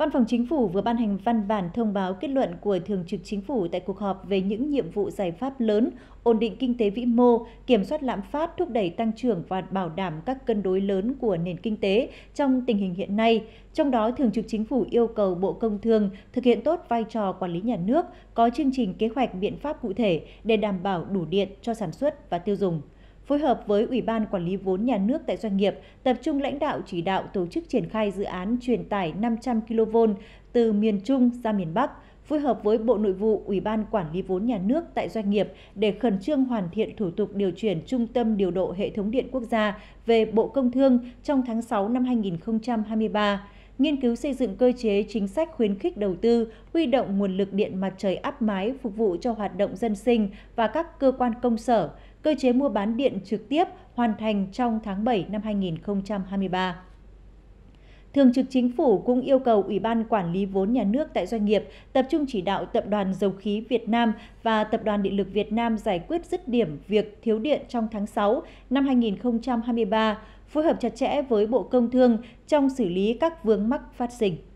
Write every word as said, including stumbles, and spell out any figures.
Văn phòng Chính phủ vừa ban hành văn bản thông báo kết luận của Thường trực Chính phủ tại cuộc họp về những nhiệm vụ giải pháp lớn, ổn định kinh tế vĩ mô, kiểm soát lạm phát, thúc đẩy tăng trưởng và bảo đảm các cân đối lớn của nền kinh tế trong tình hình hiện nay. Trong đó, Thường trực Chính phủ yêu cầu Bộ Công Thương thực hiện tốt vai trò quản lý nhà nước, có chương trình kế hoạch biện pháp cụ thể để đảm bảo đủ điện cho sản xuất và tiêu dùng. Phối hợp với Ủy ban Quản lý vốn nhà nước tại doanh nghiệp, tập trung lãnh đạo chỉ đạo tổ chức triển khai dự án truyền tải năm trăm ki lô vôn từ miền Trung ra miền Bắc, phối hợp với Bộ Nội vụ, Ủy ban Quản lý vốn nhà nước tại doanh nghiệp để khẩn trương hoàn thiện thủ tục điều chuyển Trung tâm điều độ hệ thống điện quốc gia về Bộ Công Thương trong tháng sáu năm hai nghìn không trăm hai mươi ba. Nghiên cứu xây dựng cơ chế chính sách khuyến khích đầu tư, huy động nguồn lực điện mặt trời áp mái phục vụ cho hoạt động dân sinh và các cơ quan công sở, cơ chế mua bán điện trực tiếp hoàn thành trong tháng bảy năm hai nghìn không trăm hai mươi ba. Thường trực Chính phủ cũng yêu cầu Ủy ban Quản lý vốn nhà nước tại doanh nghiệp tập trung chỉ đạo Tập đoàn Dầu khí Việt Nam và Tập đoàn Điện lực Việt Nam giải quyết dứt điểm việc thiếu điện trong tháng sáu năm hai nghìn không trăm hai mươi ba, phối hợp chặt chẽ với Bộ Công Thương trong xử lý các vướng mắc phát sinh.